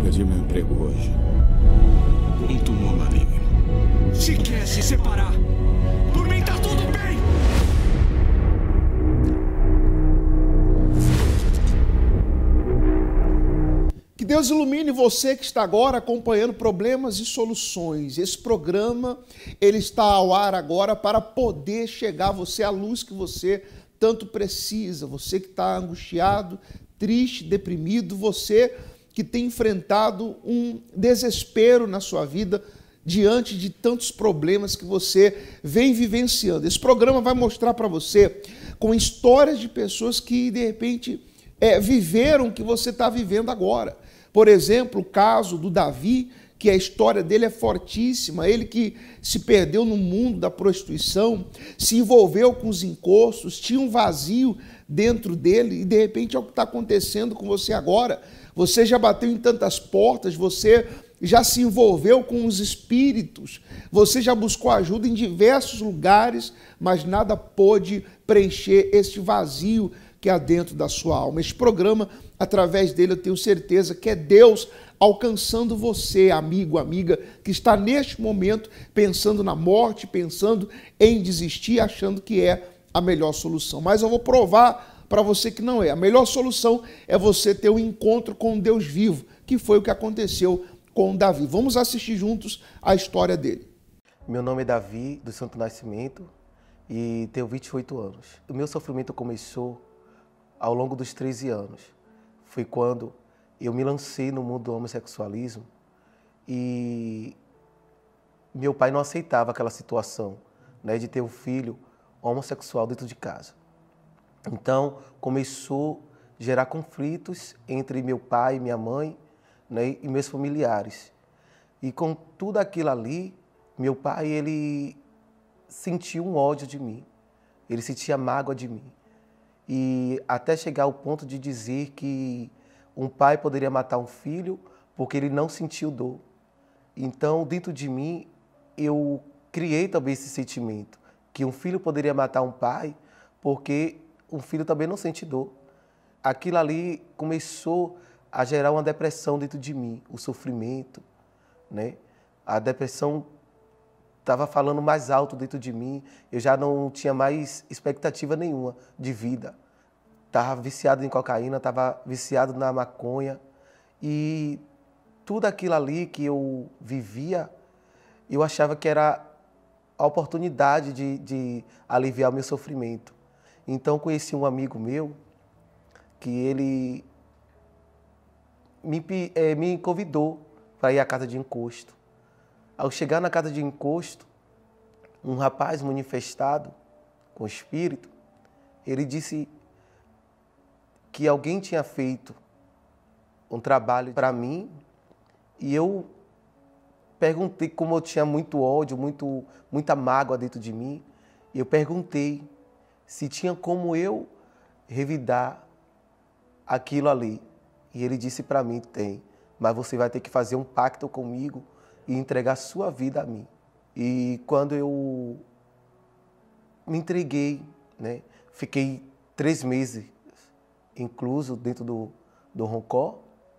perdi meu emprego hoje. Um tumor maligno. Se quer se separar, por mim tá tudo bem! Que Deus ilumine você que está agora acompanhando Problemas e Soluções. Esse programa, ele está ao ar agora para poder chegar a você a luz que você tanto precisa. Você que está angustiado, triste, deprimido, você que tem enfrentado um desespero na sua vida diante de tantos problemas que você vem vivenciando. Esse programa vai mostrar para você com histórias de pessoas que, de repente, viveram o que você está vivendo agora. Por exemplo, o caso do Davi, que a história dele é fortíssima, ele que se perdeu no mundo da prostituição, se envolveu com os encostos, tinha um vazio dentro dele e de repente é o que está acontecendo com você agora. Você já bateu em tantas portas, você já se envolveu com os espíritos, você já buscou ajuda em diversos lugares, mas nada pôde preencher este vazio que há dentro da sua alma. Este programa, através dele, eu tenho certeza que é Deus alcançando você, amigo, amiga, que está neste momento pensando na morte, pensando em desistir, achando que é a melhor solução. Mas eu vou provar para você que não é. A melhor solução é você ter um encontro com Deus vivo, que foi o que aconteceu com Davi. Vamos assistir juntos a história dele. Meu nome é Davi, do Santo Nascimento, e tenho 28 anos. O meu sofrimento começou ao longo dos 13 anos. Foi quando eu me lancei no mundo do homossexualismo e meu pai não aceitava aquela situação, né, de ter um filho homossexual dentro de casa. Então, começou a gerar conflitos entre meu pai e minha mãe, né, e meus familiares. E com tudo aquilo ali, meu pai, ele sentiu um ódio de mim, ele sentia mágoa de mim. E até chegar ao ponto de dizer que um pai poderia matar um filho porque ele não sentiu dor. Então, dentro de mim, eu criei também esse sentimento, que um filho poderia matar um pai porque um filho também não sente dor. Aquilo ali começou a gerar uma depressão dentro de mim, o sofrimento, né? A depressão estava falando mais alto dentro de mim, eu já não tinha mais expectativa nenhuma de vida. Estava viciado em cocaína, estava viciado na maconha e tudo aquilo ali que eu vivia, eu achava que era a oportunidade de aliviar o meu sofrimento. Então conheci um amigo meu que ele me convidou para ir à casa de encosto. Ao chegar na casa de encosto, um rapaz manifestado com espírito, ele disse que alguém tinha feito um trabalho para mim e eu perguntei, como eu tinha muito ódio, muita mágoa dentro de mim, eu perguntei se tinha como eu revidar aquilo ali. E ele disse para mim, tem, mas você vai ter que fazer um pacto comigo e entregar sua vida a mim. E quando eu me entreguei, né, fiquei 3 meses incluso dentro do Roncó,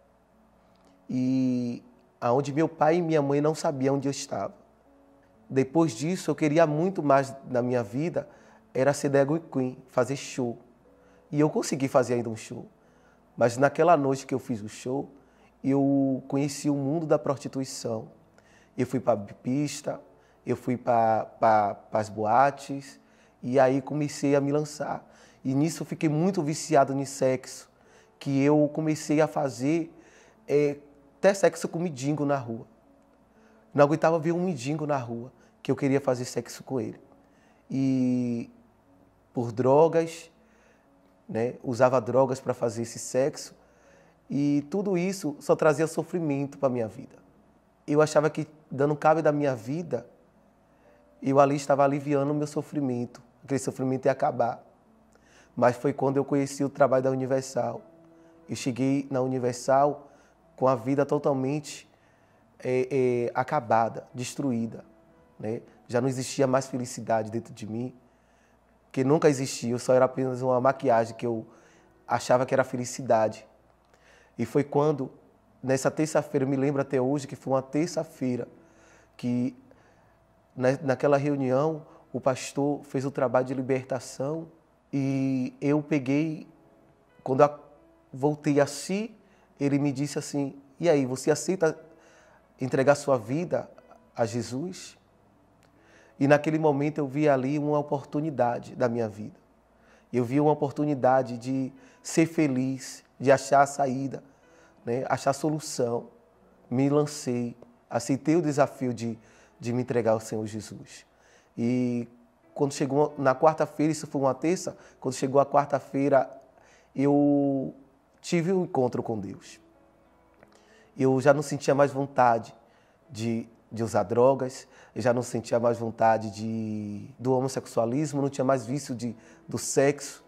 e aonde meu pai e minha mãe não sabiam onde eu estava. Depois disso, eu queria muito mais na minha vida, era ser drag queen, fazer show. E eu consegui fazer ainda um show. Mas naquela noite que eu fiz o show, eu conheci o mundo da prostituição. Eu fui para a pista, eu fui para as boates, e aí comecei a me lançar. E nisso eu fiquei muito viciado em sexo, que eu comecei a fazer até sexo com mendigo na rua. Não aguentava ver um mendigo na rua, que eu queria fazer sexo com ele. E por drogas, né, usava drogas para fazer esse sexo, e tudo isso só trazia sofrimento para a minha vida. Eu achava que, dando cabo da minha vida, eu ali estava aliviando o meu sofrimento, aquele sofrimento ia acabar. Mas foi quando eu conheci o trabalho da Universal. Eu cheguei na Universal com a vida totalmente acabada, destruída, né? Já não existia mais felicidade dentro de mim, que nunca existiu, só era apenas uma maquiagem que eu achava que era felicidade. E foi quando nessa terça-feira, eu me lembro até hoje que foi uma terça-feira que naquela reunião o pastor fez o trabalho de libertação e eu peguei, quando eu voltei a si, ele me disse assim, e aí, você aceita entregar sua vida a Jesus? E naquele momento eu vi ali uma oportunidade da minha vida. Eu vi uma oportunidade de ser feliz, de achar a saída, né? Achar a solução. Me lancei, aceitei o desafio de me entregar ao Senhor Jesus. E quando chegou na quarta-feira, isso foi uma terça, quando chegou a quarta-feira, eu tive um encontro com Deus. Eu já não sentia mais vontade de usar drogas, eu já não sentia mais vontade do homossexualismo, não tinha mais vício do sexo.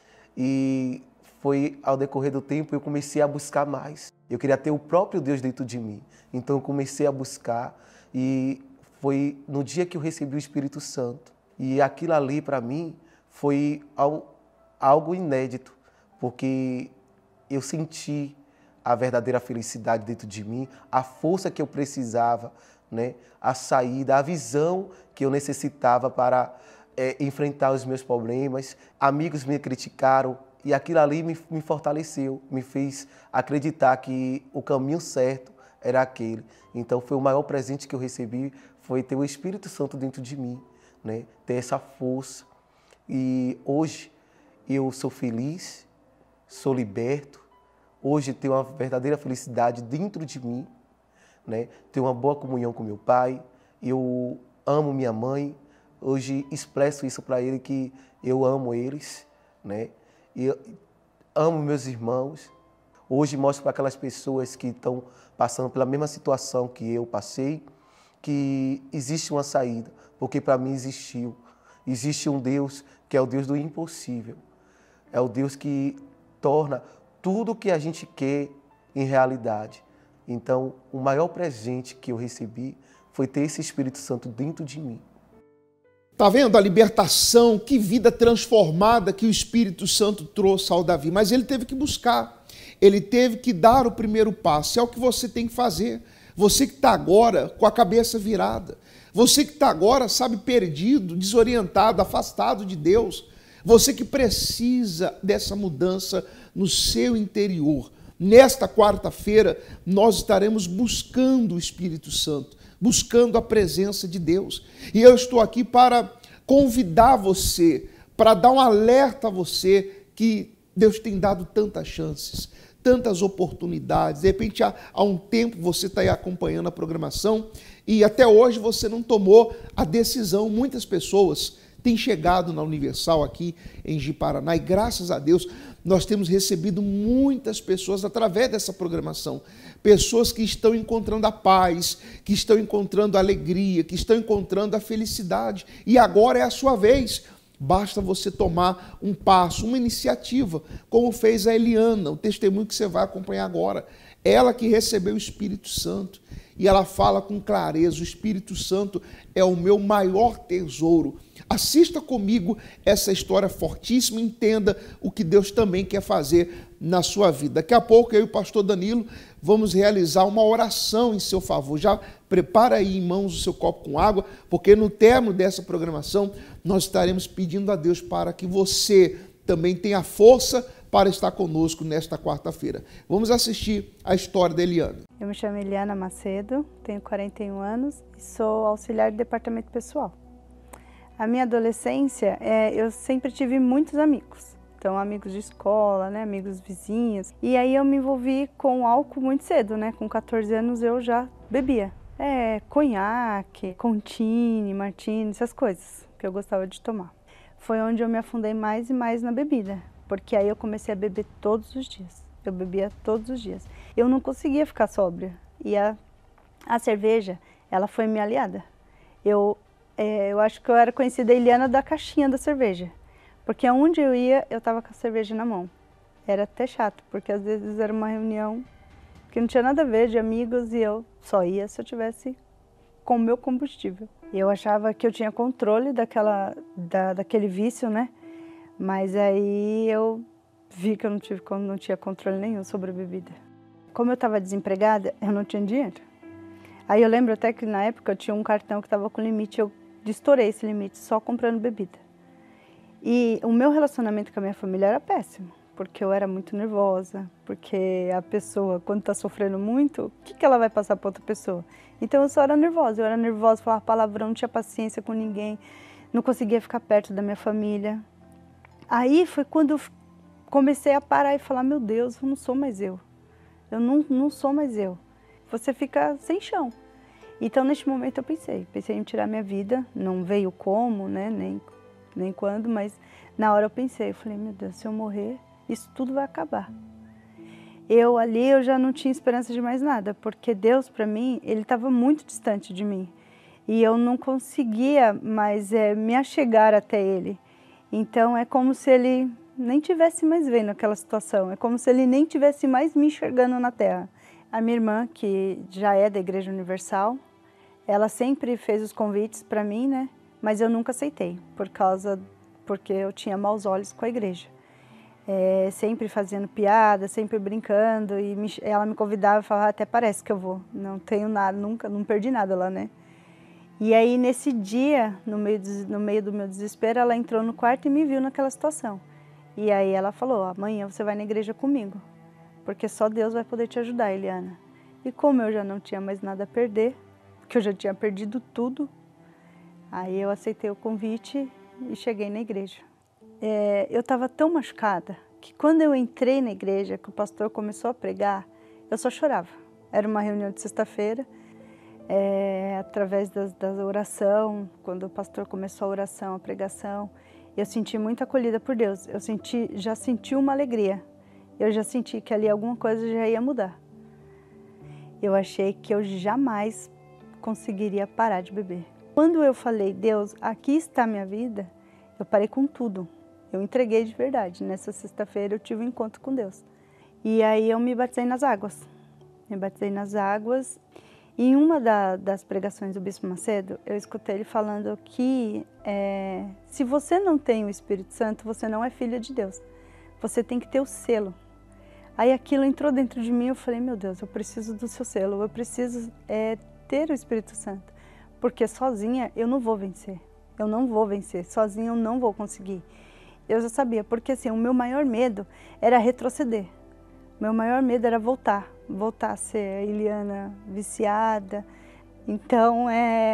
E foi ao decorrer do tempo eu comecei a buscar mais. Eu queria ter o próprio Deus dentro de mim. Então eu comecei a buscar e foi no dia que eu recebi o Espírito Santo. E aquilo ali para mim foi algo inédito, porque eu senti a verdadeira felicidade dentro de mim, a força que eu precisava, né? A saída, a visão que eu necessitava para enfrentar os meus problemas. Amigos me criticaram e aquilo ali me fortaleceu, me fez acreditar que o caminho certo era aquele. Então foi o maior presente que eu recebi, foi ter o Espírito Santo dentro de mim, né? Ter essa força. E hoje eu sou feliz, sou liberto. Hoje tenho uma verdadeira felicidade dentro de mim, né? Tenho uma boa comunhão com meu pai, eu amo minha mãe, hoje expresso isso para ele que eu amo eles, né? E amo meus irmãos. Hoje mostro para aquelas pessoas que estão passando pela mesma situação que eu passei, que existe uma saída, porque para mim existiu. Existe um Deus que é o Deus do impossível, é o Deus que torna tudo o que a gente quer em realidade. Então, o maior presente que eu recebi foi ter esse Espírito Santo dentro de mim. Tá vendo a libertação, que vida transformada que o Espírito Santo trouxe ao Davi? Mas ele teve que buscar, ele teve que dar o primeiro passo. É o que você tem que fazer. Você que está agora com a cabeça virada, você que está agora, sabe, perdido, desorientado, afastado de Deus, você que precisa dessa mudança no seu interior. Nesta quarta-feira, nós estaremos buscando o Espírito Santo, buscando a presença de Deus. E eu estou aqui para convidar você, para dar um alerta a você que Deus tem dado tantas chances, tantas oportunidades. De repente, há um tempo você está aí acompanhando a programação e até hoje você não tomou a decisão. Muitas pessoas têm chegado na Universal aqui em Ji-Paraná e graças a Deus nós temos recebido muitas pessoas através dessa programação. Pessoas que estão encontrando a paz, que estão encontrando a alegria, que estão encontrando a felicidade. E agora é a sua vez. Basta você tomar um passo, uma iniciativa, como fez a Eliana, o testemunho que você vai acompanhar agora. Ela que recebeu o Espírito Santo. E ela fala com clareza, o Espírito Santo é o meu maior tesouro. Assista comigo essa história fortíssima e entenda o que Deus também quer fazer na sua vida. Daqui a pouco eu e o pastor Danilo vamos realizar uma oração em seu favor. Já prepara aí em mãos o seu copo com água, porque no término dessa programação nós estaremos pedindo a Deus para que você também tenha força para estar conosco nesta quarta-feira. Vamos assistir a história da Eliana. Eu me chamo Eliana Macedo, tenho 41 anos e sou auxiliar de departamento pessoal. A minha adolescência, eu sempre tive muitos amigos. Então, amigos de escola, né, amigos vizinhos. E aí eu me envolvi com álcool muito cedo, né? Com 14 anos eu já bebia. Conhaque, Contini, Martini, essas coisas que eu gostava de tomar. Foi onde eu me afundei mais e mais na bebida. Porque aí eu comecei a beber todos os dias. Eu bebia todos os dias. Eu não conseguia ficar sóbria. E a cerveja, ela foi minha aliada. Eu acho que eu era conhecida a Eliana da caixinha da cerveja. Porque aonde eu ia, eu estava com a cerveja na mão. Era até chato, porque às vezes era uma reunião que não tinha nada a ver, de amigos, e eu só ia se eu tivesse com o meu combustível. E eu achava que eu tinha controle daquele vício, né? Mas aí eu vi que eu não tinha controle nenhum sobre a bebida. como eu estava desempregada, eu não tinha dinheiro. Aí eu lembro até que na época eu tinha um cartão que estava com limite, eu estourei esse limite só comprando bebida. E o meu relacionamento com a minha família era péssimo, porque eu era muito nervosa, porque a pessoa, quando está sofrendo muito, o que ela vai passar para outra pessoa? Então eu só era nervosa, falava palavrão, não tinha paciência com ninguém, não conseguia ficar perto da minha família. Aí foi quando eu comecei a parar e falar, meu Deus, eu não sou mais eu não sou mais eu. Você fica sem chão. Então neste momento eu pensei em tirar minha vida, não veio como, né, nem quando, mas na hora eu falei, meu Deus, se eu morrer, isso tudo vai acabar. Eu já não tinha esperança de mais nada, porque Deus para mim, ele estava muito distante de mim. E eu não conseguia mais me achegar até ele. Então é como se ele nem tivesse mais vendo aquela situação, é como se ele nem tivesse mais me enxergando na terra. A minha irmã, que já é da Igreja Universal, ela sempre fez os convites para mim, né? Mas eu nunca aceitei, porque eu tinha maus olhos com a igreja. Sempre fazendo piada, sempre brincando, e ela me convidava e falava, até parece que eu vou, não tenho nada, nunca, não perdi nada lá, né? E aí nesse dia, no meio do meu desespero, ela entrou no quarto e me viu naquela situação. E aí ela falou, amanhã você vai na igreja comigo, porque só Deus vai poder te ajudar, Eliana. E como eu já não tinha mais nada a perder, porque eu já tinha perdido tudo, aí eu aceitei o convite e cheguei na igreja. Eu estava tão machucada que quando eu entrei na igreja, que o pastor começou a pregar, eu só chorava. Era uma reunião de sexta-feira, através da oração, quando o pastor começou a oração, a pregação, eu senti muito acolhida por Deus. Já senti uma alegria. Eu já senti que ali alguma coisa já ia mudar. Eu achei que eu jamais conseguiria parar de beber. Quando eu falei, Deus, aqui está a minha vida, eu parei com tudo. Eu entreguei de verdade. Nessa sexta-feira eu tive um encontro com Deus. E aí eu me batizei nas águas. E em uma das pregações do Bispo Macedo, eu escutei ele falando que se você não tem o Espírito Santo, você não é filha de Deus. Você tem que ter o selo. Aí aquilo entrou dentro de mim, eu falei, meu Deus, eu preciso do seu selo, eu preciso ter o Espírito Santo. Porque sozinha eu não vou vencer. Eu não vou vencer, sozinha eu não vou conseguir. Eu já sabia, porque assim, o meu maior medo era retroceder. O meu maior medo era voltar a ser a Eliana viciada. Então,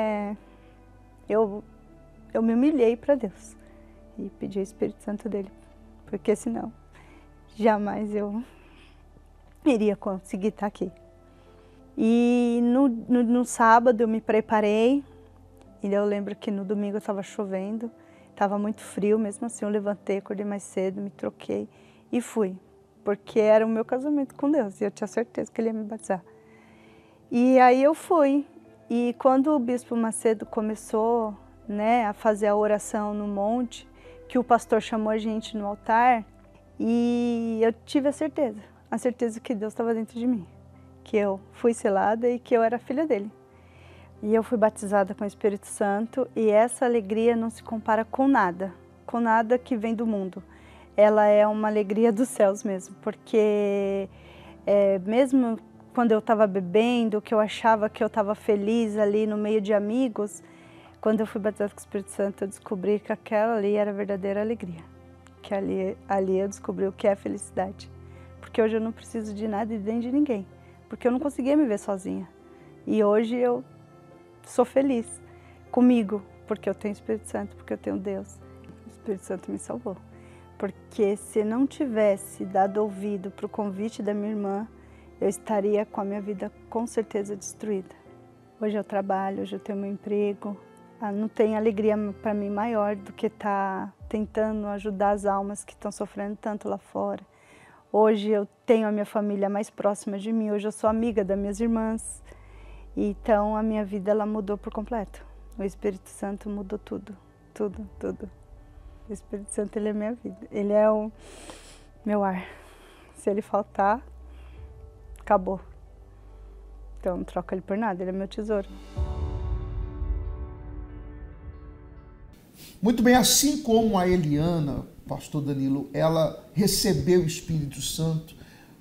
eu me humilhei para Deus e pedi o Espírito Santo dele, porque senão jamais eu iria conseguir estar aqui. E no sábado eu me preparei, e eu lembro que no domingo estava chovendo, estava muito frio, mesmo assim eu levantei, acordei mais cedo, me troquei e fui. Porque era o meu casamento com Deus, e eu tinha certeza que ele ia me batizar. E aí eu fui, e quando o Bispo Macedo começou, né, a fazer a oração no monte, que o pastor chamou a gente no altar, e eu tive a certeza que Deus estava dentro de mim, que eu fui selada e que eu era filha dele. E eu fui batizada com o Espírito Santo, e essa alegria não se compara com nada que vem do mundo. Ela é uma alegria dos céus mesmo, porque mesmo quando eu estava bebendo, que eu achava que eu estava feliz ali no meio de amigos, quando eu fui batizada com o Espírito Santo, eu descobri que aquela ali era a verdadeira alegria, que ali eu descobri o que é felicidade, porque hoje eu não preciso de nada e nem de ninguém, porque eu não conseguia me ver sozinha, e hoje eu sou feliz comigo, porque eu tenho o Espírito Santo, porque eu tenho Deus. O Espírito Santo me salvou. Porque se não tivesse dado ouvido para o convite da minha irmã, eu estaria com a minha vida com certeza destruída. Hoje eu trabalho, hoje eu tenho meu emprego. Não tem alegria para mim maior do que estar tentando ajudar as almas que estão sofrendo tanto lá fora. Hoje eu tenho a minha família mais próxima de mim, hoje eu sou amiga das minhas irmãs. Então a minha vida ela mudou por completo. O Espírito Santo mudou tudo, tudo, tudo. O Espírito Santo, ele é minha vida, ele é o meu ar. Se ele faltar, acabou. Então não troca ele por nada, ele é meu tesouro. Muito bem, assim como a Eliana, pastor Danilo, ela recebeu o Espírito Santo,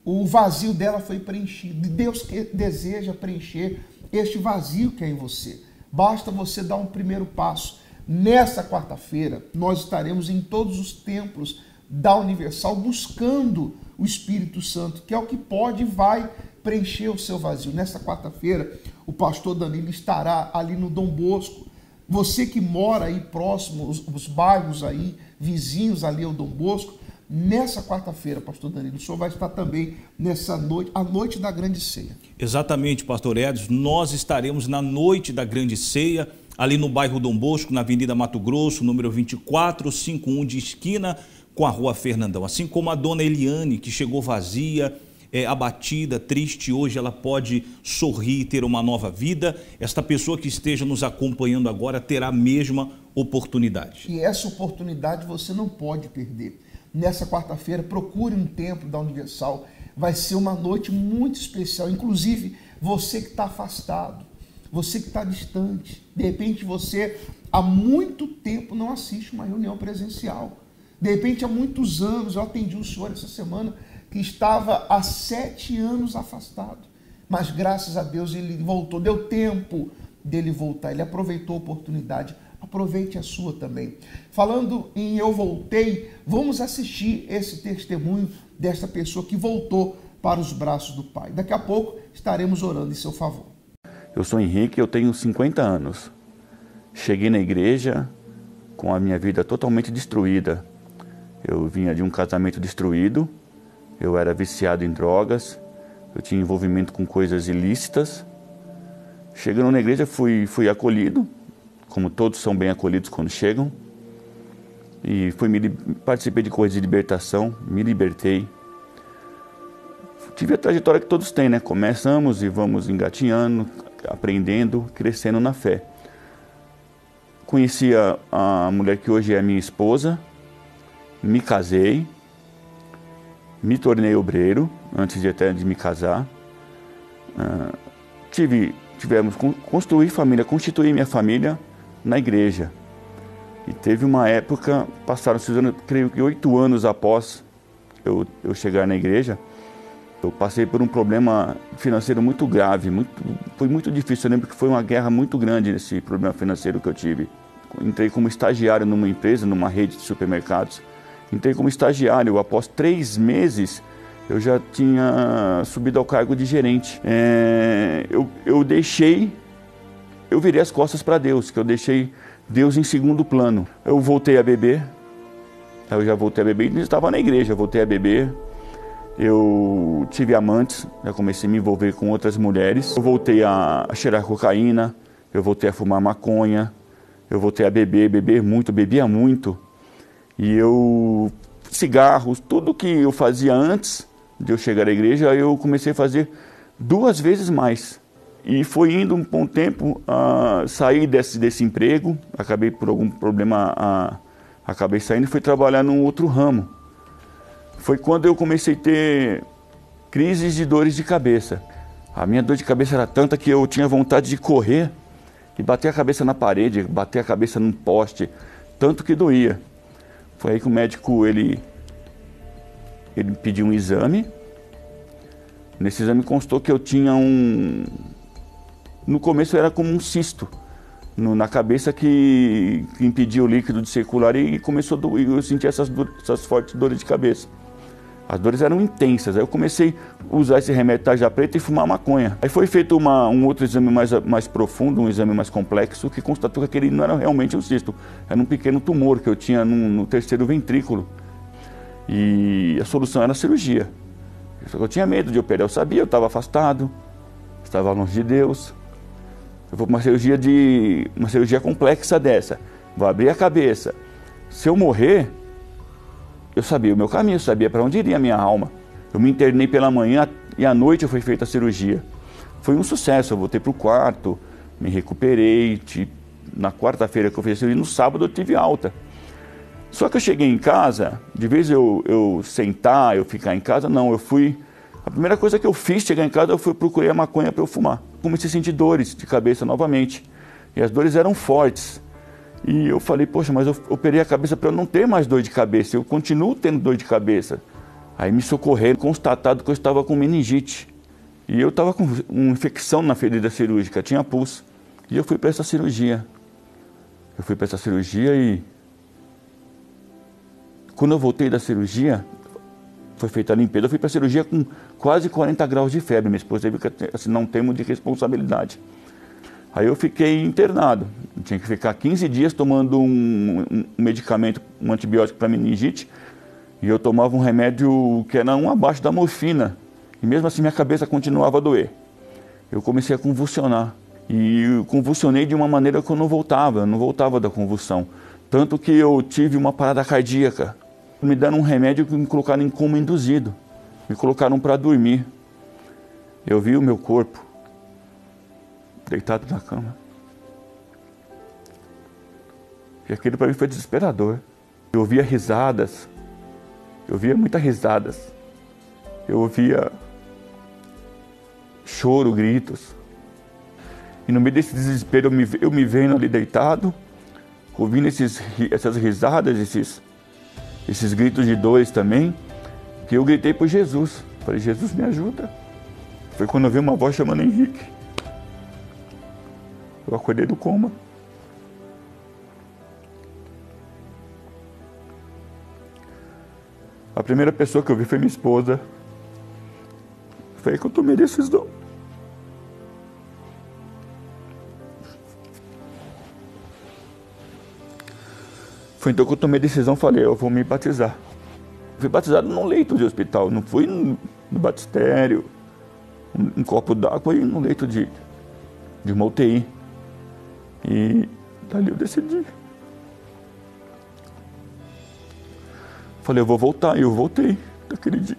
o vazio dela foi preenchido. Deus deseja preencher este vazio que é em você. Basta você dar um primeiro passo. Nessa quarta-feira, nós estaremos em todos os templos da Universal buscando o Espírito Santo, que é o que pode e vai preencher o seu vazio. Nessa quarta-feira, o pastor Danilo estará ali no Dom Bosco. Você que mora aí próximo, os bairros aí, vizinhos ali ao Dom Bosco, nessa quarta-feira, pastor Danilo, o senhor vai estar também nessa noite, a noite da grande ceia. Exatamente, pastor Edson, nós estaremos na noite da grande ceia, ali no bairro Dom Bosco, na Avenida Mato Grosso, número 2451, de esquina com a Rua Fernandão. Assim como a dona Eliane, que chegou vazia, abatida, triste, hoje ela pode sorrir e ter uma nova vida. Esta pessoa que esteja nos acompanhando agora terá a mesma oportunidade. E essa oportunidade você não pode perder. Nessa quarta-feira, procure um templo da Universal. Vai ser uma noite muito especial. Inclusive, você que está afastado, você que está distante. De repente, você há muito tempo não assiste uma reunião presencial. De repente, há muitos anos, eu atendi um senhor essa semana que estava há 7 anos afastado. Mas, graças a Deus, ele voltou. Deu tempo dele voltar. Ele aproveitou a oportunidade. Aproveite a sua também. Falando em eu voltei, vamos assistir esse testemunho desta pessoa que voltou para os braços do Pai. Daqui a pouco estaremos orando em seu favor. Eu sou Henrique, eu tenho 50 anos. Cheguei na igreja com a minha vida totalmente destruída. Eu vinha de um casamento destruído, eu era viciado em drogas, eu tinha envolvimento com coisas ilícitas. Chegando na igreja fui acolhido, como todos são bem acolhidos quando chegam. E participei de coisas de libertação, me libertei. Tive a trajetória que todos têm, né? Começamos e vamos engatinhando, aprendendo, crescendo na fé. Conheci a mulher que hoje é minha esposa, me casei, me tornei obreiro, antes de me casar. Construí família, constituí minha família na igreja. E teve uma época, passaram-se anos, creio que 8 anos após eu chegar na igreja, eu passei por um problema financeiro muito grave, foi muito difícil. Eu lembro que foi uma guerra muito grande nesse problema financeiro que eu tive. Entrei como estagiário numa empresa, numa rede de supermercados. Entrei como estagiário, após 3 meses eu já tinha subido ao cargo de gerente. Eu virei as costas para Deus, que eu deixei Deus em segundo plano. Eu voltei a beber, e estava na igreja, voltei a beber. Eu tive amantes, já comecei a me envolver com outras mulheres. Eu voltei a cheirar cocaína, eu voltei a fumar maconha, eu voltei a bebia muito. E cigarros, tudo que eu fazia antes de eu chegar à igreja, eu comecei a fazer 2 vezes mais. E foi indo um bom tempo, saí desse emprego, acabei por algum problema, acabei saindo e fui trabalhar num outro ramo. Foi quando eu comecei a ter crises de dores de cabeça. A minha dor de cabeça era tanta que eu tinha vontade de correr e bater a cabeça na parede, bater a cabeça num poste, tanto que doía. Foi aí que o médico, ele pediu um exame. Nesse exame constou que eu tinha no começo era como um cisto na cabeça que impedia o líquido de circular e começou a doer. Eu senti essas fortes dores de cabeça. As dores eram intensas. Aí eu comecei a usar esse remédio tarja preta e fumar maconha. Aí foi feito um outro exame mais profundo, um exame mais complexo, que constatou que aquele não era realmente um cisto. Era um pequeno tumor que eu tinha no 3º ventrículo. E a solução era a cirurgia. Só que eu tinha medo de operar. Eu sabia, eu estava afastado, estava longe de Deus. Eu vou para uma cirurgia complexa dessa. Vou abrir a cabeça. Se eu morrer, eu sabia o meu caminho, eu sabia para onde iria a minha alma. Eu me internei pela manhã e à noite foi feita a cirurgia. Foi um sucesso, eu voltei para o quarto, me recuperei. Na quarta-feira que eu fiz a cirurgia, no sábado eu tive alta. Só que eu cheguei em casa, de vez eu sentar, eu ficar em casa, não, a primeira coisa que eu fiz, chegar em casa, procurei a maconha para eu fumar. Comecei a sentir dores de cabeça novamente, e as dores eram fortes. E eu falei, poxa, mas eu operei a cabeça para eu não ter mais dor de cabeça, eu continuo tendo dor de cabeça. Aí me socorreram, constatado que eu estava com meningite. E eu estava com uma infecção na ferida cirúrgica, tinha pulso. E eu fui para essa cirurgia. E quando eu voltei da cirurgia, foi feita a limpeza, eu fui para a cirurgia com quase 40 graus de febre. Minha esposa teve que assinar um termo de responsabilidade. Aí eu fiquei internado. Eu tinha que ficar 15 dias tomando um medicamento, um antibiótico para meningite. E eu tomava um remédio que era um abaixo da morfina. E mesmo assim minha cabeça continuava a doer. Eu comecei a convulsionar. E eu convulsionei de uma maneira que eu não voltava da convulsão. Tanto que eu tive uma parada cardíaca. Me deram um remédio que me colocaram em coma induzido. Me colocaram para dormir. Eu vi o meu corpo deitado na cama. E aquilo para mim foi desesperador. Eu ouvia risadas. Eu ouvia muitas risadas. Eu ouvia choro, gritos. E no meio desse desespero eu me vendo ali deitado, ouvindo essas risadas, esses gritos de dores também, que eu gritei por Jesus. Falei, Jesus, me ajuda. Foi quando eu vi uma voz chamando Henrique. Eu acordei do coma. A primeira pessoa que eu vi foi minha esposa. Foi aí que eu tomei a decisão. Foi então que eu tomei a decisão, falei, eu vou me batizar. Fui batizado num leito de hospital, não fui no batistério, um copo d'água, foi no leito de uma UTI. E dali eu decidi. Falei, eu vou voltar, e eu voltei daquele dia.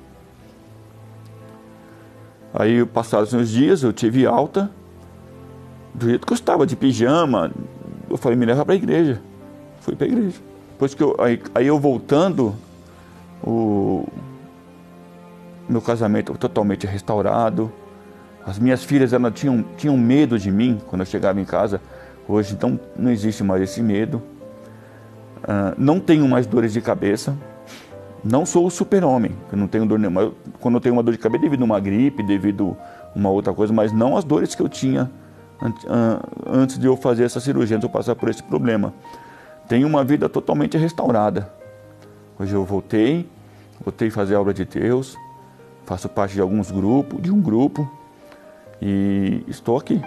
Aí, passados uns dias, eu tive alta, do jeito que eu estava, de pijama. Eu falei, me leva para a igreja. Fui para a igreja. Depois que aí eu voltando, o meu casamento totalmente restaurado. As minhas filhas, elas tinham medo de mim quando eu chegava em casa. Hoje então, não existe mais esse medo. Não tenho mais dores de cabeça. Não sou o super-homem, eu não tenho dor nenhuma. Quando eu tenho uma dor de cabeça devido a uma gripe, devido a uma outra coisa, mas não as dores que eu tinha antes de eu fazer essa cirurgia, antes de eu passar por esse problema. Tenho uma vida totalmente restaurada. Hoje eu voltei a fazer a obra de Deus, faço parte de um grupo, e estou aqui.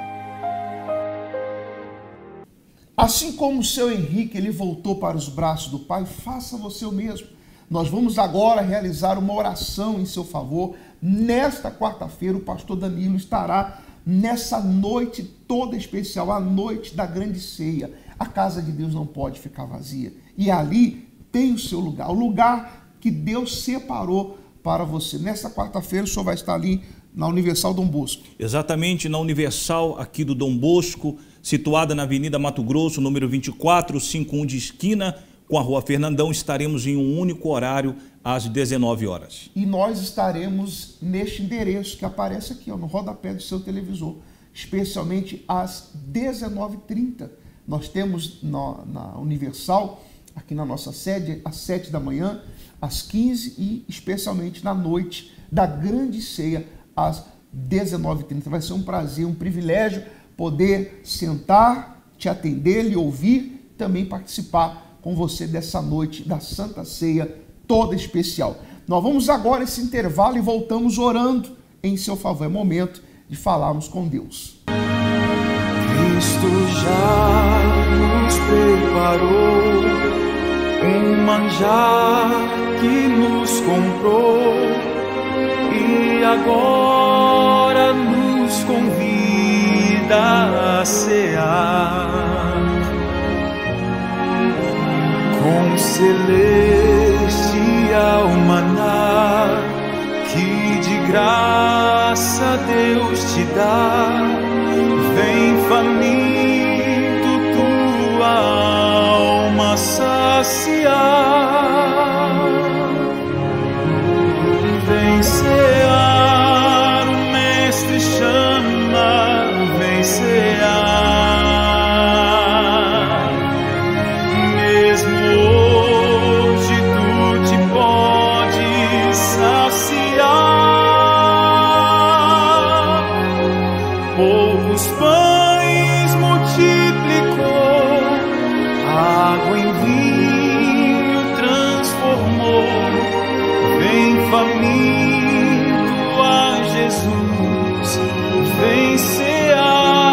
Assim como o seu Henrique, ele voltou para os braços do Pai, faça você o mesmo. Nós vamos agora realizar uma oração em seu favor. Nesta quarta-feira, o pastor Danilo estará nessa noite toda especial, a noite da grande ceia. A casa de Deus não pode ficar vazia. E ali tem o seu lugar, o lugar que Deus separou para você. Nesta quarta-feira, o senhor vai estar ali na Universal Dom Bosco. Exatamente, na Universal aqui do Dom Bosco, situada na Avenida Mato Grosso, número 2451 de esquina com a Rua Fernandão. Estaremos em um único horário às 19 horas. E nós estaremos neste endereço que aparece aqui, ó, no rodapé do seu televisor, especialmente às 19h30. Nós temos na Universal, aqui na nossa sede, às 7 da manhã, às 15 e especialmente na noite da grande ceia, às 19h30. Vai ser um prazer, um privilégio poder sentar, te atender, lhe ouvir, também participar com você dessa noite da Santa Ceia toda especial. Nós vamos agora esse intervalo e voltamos orando em seu favor. É momento de falarmos com Deus. Cristo já nos preparou um manjar que nos comprou e agora nos convida a cear. Com celestial maná que de graça Deus te dá, vem faminto tua alma saciar, vem cear, o Mestre chama, vem cear. Mesmo hoje tu te podes saciar. Poucos pães multiplicou, água em vinho transformou. Vem faminto a Jesus, vem cear.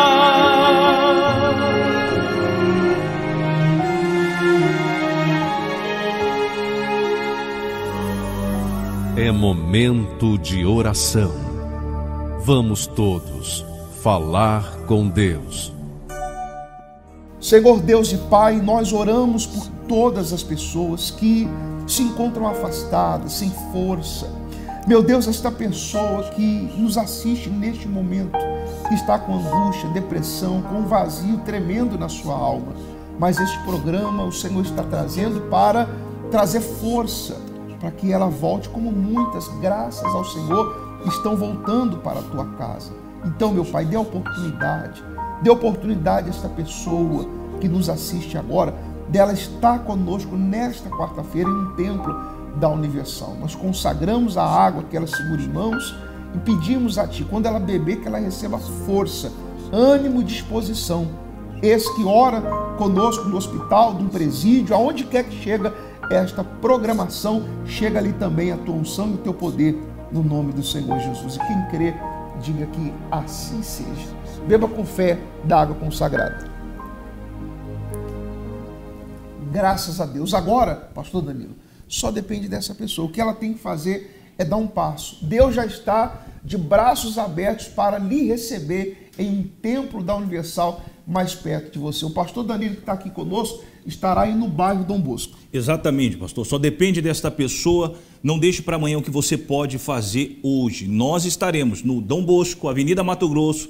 É momento de oração. Vamos todos falar com Deus. Senhor Deus e Pai, nós oramos por todas as pessoas que se encontram afastadas, sem força. Meu Deus, esta pessoa que nos assiste neste momento, que está com angústia, depressão, com um vazio tremendo na sua alma. Mas este programa o Senhor está trazendo para trazer força, para que ela volte, como muitas, graças ao Senhor, estão voltando para a tua casa. Então, meu Pai, dê oportunidade a esta pessoa que nos assiste agora, dela estar conosco nesta quarta-feira em um templo da Universal. Nós consagramos a água que ela segura em mãos e pedimos a Ti, quando ela beber, que ela receba força, ânimo e disposição. Esse que ora conosco no hospital, no presídio, aonde quer que chega esta programação, chega ali também a Tua unção e o Teu poder, no nome do Senhor Jesus. E quem crê, diga que assim seja. Beba com fé da água consagrada. Graças a Deus. Agora, pastor Danilo, só depende dessa pessoa. O que ela tem que fazer é dar um passo. Deus já está de braços abertos para lhe receber em um templo da Universal mais perto de você. O pastor Danilo, que está aqui conosco, estará aí no bairro Dom Bosco. Exatamente, pastor. Só depende desta pessoa. Não deixe para amanhã o que você pode fazer hoje. Nós estaremos no Dom Bosco, Avenida Mato Grosso,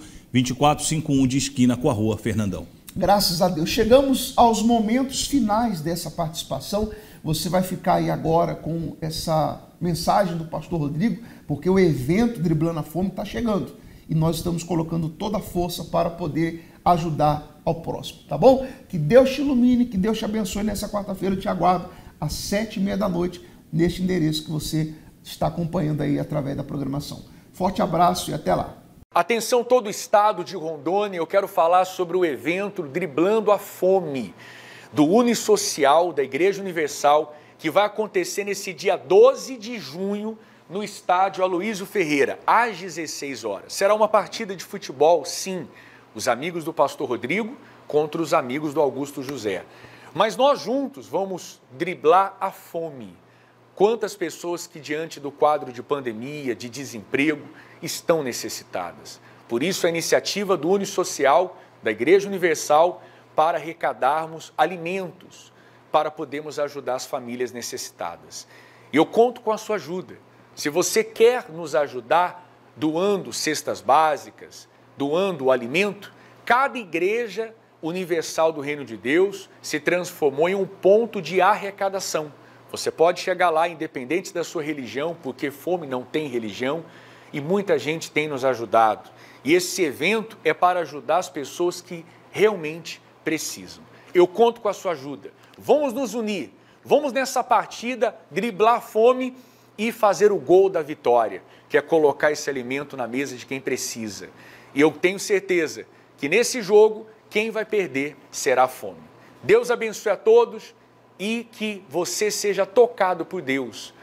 2451, de esquina com a Rua Fernandão. Graças a Deus. Chegamos aos momentos finais dessa participação. Você vai ficar aí agora com essa mensagem do pastor Rodrigo, porque o evento Driblando a Fome está chegando. E nós estamos colocando toda a força para poder ajudar ao próximo, tá bom? Que Deus te ilumine, que Deus te abençoe nessa quarta-feira. Eu te aguardo às 7h30 da noite, neste endereço que você está acompanhando aí através da programação. Forte abraço e até lá. Atenção todo o estado de Rondônia, eu quero falar sobre o evento Driblando a Fome, do Unisocial, da Igreja Universal, que vai acontecer nesse dia 12 de junho, no estádio Aloísio Ferreira, às 16 horas. Será uma partida de futebol, sim, os amigos do pastor Rodrigo contra os amigos do Augusto José. Mas nós juntos vamos driblar a fome. Quantas pessoas que diante do quadro de pandemia, de desemprego, estão necessitadas. Por isso a iniciativa do Unisocial, da Igreja Universal, para arrecadarmos alimentos, para podermos ajudar as famílias necessitadas. E eu conto com a sua ajuda. Se você quer nos ajudar doando cestas básicas, doando o alimento, cada Igreja Universal do Reino de Deus se transformou em um ponto de arrecadação. Você pode chegar lá, independente da sua religião, porque fome não tem religião, e muita gente tem nos ajudado. E esse evento é para ajudar as pessoas que realmente precisam. Eu conto com a sua ajuda. Vamos nos unir, vamos nessa partida driblar a fome e fazer o gol da vitória, que é colocar esse alimento na mesa de quem precisa. E eu tenho certeza que nesse jogo, quem vai perder será a fome. Deus abençoe a todos e que você seja tocado por Deus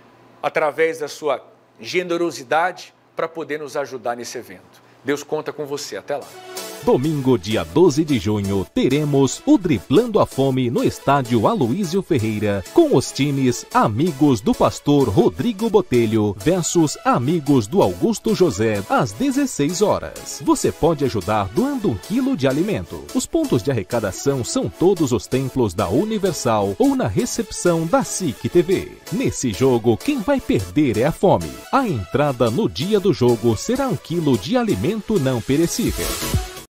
através da sua generosidade para poder nos ajudar nesse evento. Deus conta com você. Até lá. Domingo, dia 12 de junho, teremos o Driblando a Fome no estádio Aloísio Ferreira, com os times Amigos do Pastor Rodrigo Botelho versus Amigos do Augusto José, às 16 horas. Você pode ajudar doando 1 quilo de alimento. Os pontos de arrecadação são todos os templos da Universal ou na recepção da SIC TV. Nesse jogo, quem vai perder é a fome. A entrada no dia do jogo será 1 quilo de alimento não perecível.